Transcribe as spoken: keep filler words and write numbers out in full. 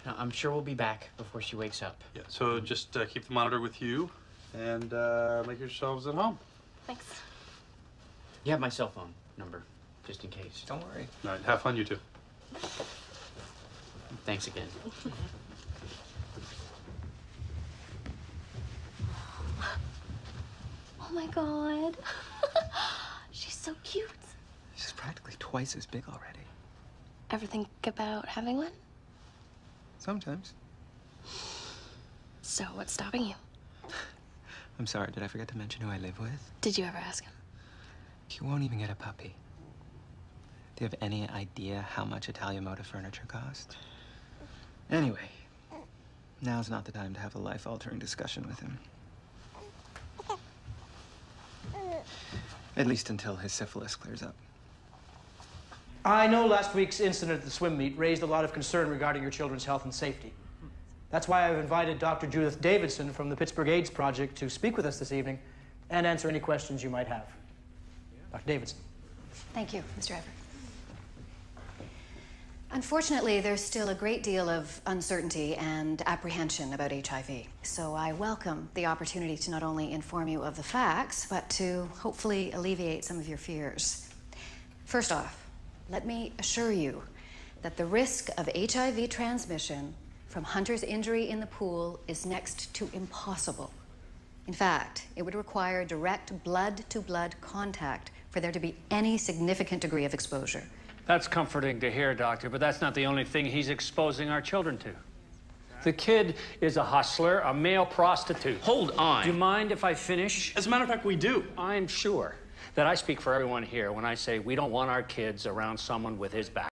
I'm sure we'll be back before she wakes up. Yeah, so just uh, keep the monitor with you and uh, make yourselves at home. Thanks. You have my cell phone number, just in case. Don't worry. All right, have fun, you two. Thanks again. Oh my God. She's so cute. She's practically twice as big already. Ever think about having one? Sometimes. So what's stopping you? I'm sorry, did I forget to mention who I live with? Did you ever ask him? He won't even get a puppy. Do you have any idea how much Italian motive furniture costs? Anyway, now's not the time to have a life-altering discussion with him. At least until his syphilis clears up. I know last week's incident at the swim meet raised a lot of concern regarding your children's health and safety. That's why I've invited Doctor Judith Davidson from the Pittsburgh AIDS Project to speak with us this evening and answer any questions you might have. Doctor Davidson. Thank you, Mister Everett. Unfortunately, there's still a great deal of uncertainty and apprehension about H I V. So I welcome the opportunity to not only inform you of the facts, but to hopefully alleviate some of your fears. First off, let me assure you that the risk of H I V transmission from Hunter's injury in the pool is next to impossible. In fact, it would require direct blood-to-blood contact for there to be any significant degree of exposure. That's comforting to hear, Doctor, but that's not the only thing he's exposing our children to. The kid is a hustler, a male prostitute. Hold on. Do you mind if I finish? As a matter of fact, we do. I'm sure that I speak for everyone here when I say we don't want our kids around someone with his background.